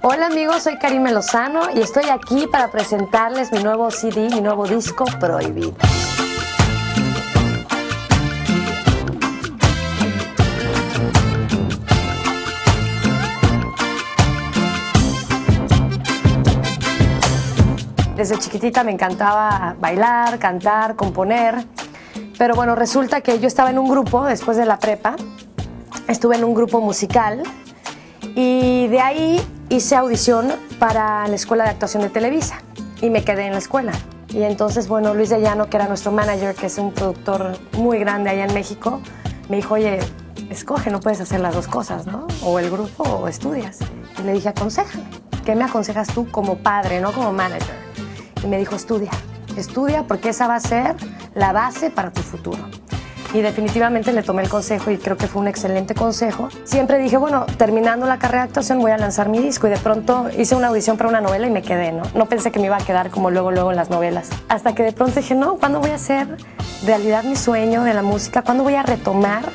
Hola amigos, soy Karime Lozano y estoy aquí para presentarles mi nuevo CD, mi nuevo disco Prohibido. Desde chiquitita me encantaba bailar, cantar, componer, pero bueno, resulta que yo estaba en un grupo después de la prepa, estuve en un grupo musical y de ahí hice audición para la Escuela de Actuación de Televisa y me quedé en la escuela. Y entonces, bueno, Luis de Llano, que era nuestro manager, que es un productor muy grande allá en México, me dijo, oye, escoge, no puedes hacer las dos cosas, ¿no? O el grupo o estudias. Y le dije, aconséjame. ¿Qué me aconsejas tú como padre, no como manager? Y me dijo, estudia porque esa va a ser la base para tu futuro. Y definitivamente le tomé el consejo y creo que fue un excelente consejo. Siempre dije, bueno, terminando la carrera de actuación voy a lanzar mi disco y de pronto hice una audición para una novela y me quedé, ¿no? No pensé que me iba a quedar como luego en las novelas. Hasta que de pronto dije, no, ¿cuándo voy a hacer realidad mi sueño de la música? ¿Cuándo voy a retomar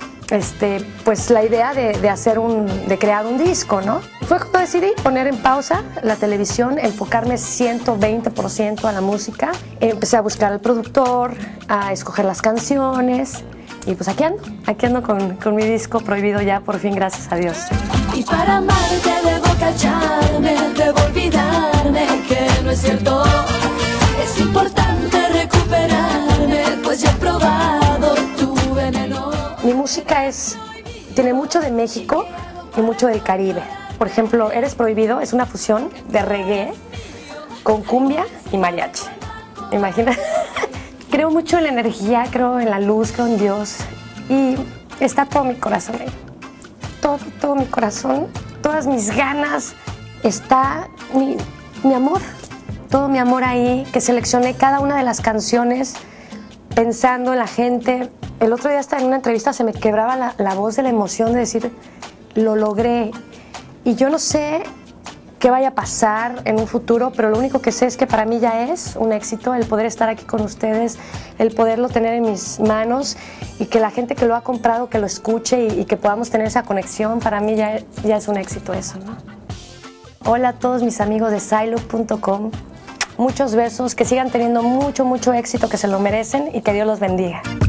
pues la idea de crear un disco, ¿no? Fue cuando decidí poner en pausa la televisión, enfocarme 120% a la música. Empecé a buscar al productor, a escoger las canciones y pues aquí ando con mi disco Prohibido ya, por fin, gracias a Dios. Y para amarte debo callarme, debo olvidarme que no es cierto. Es importante recuperarme, pues ya he probado tu veneno. Mi música tiene mucho de México y mucho del Caribe. Por ejemplo, Eres Prohibido es una fusión de reggae con cumbia y mariachi. Imagina. Creo mucho en la energía, creo en la luz, creo en Dios. Y está todo mi corazón ahí. Todo mi corazón, todas mis ganas. Está mi amor. Todo mi amor ahí, que seleccioné cada una de las canciones pensando en la gente. El otro día hasta en una entrevista se me quebraba la voz de la emoción de decir, lo logré. Y yo no sé qué vaya a pasar en un futuro, pero lo único que sé es que para mí ya es un éxito el poder estar aquí con ustedes, el poderlo tener en mis manos y que la gente que lo ha comprado, que lo escuche y que podamos tener esa conexión, para mí ya es un éxito eso, ¿no? Hola a todos mis amigos de Siloop.com. Muchos besos, que sigan teniendo mucho éxito, que se lo merecen y que Dios los bendiga.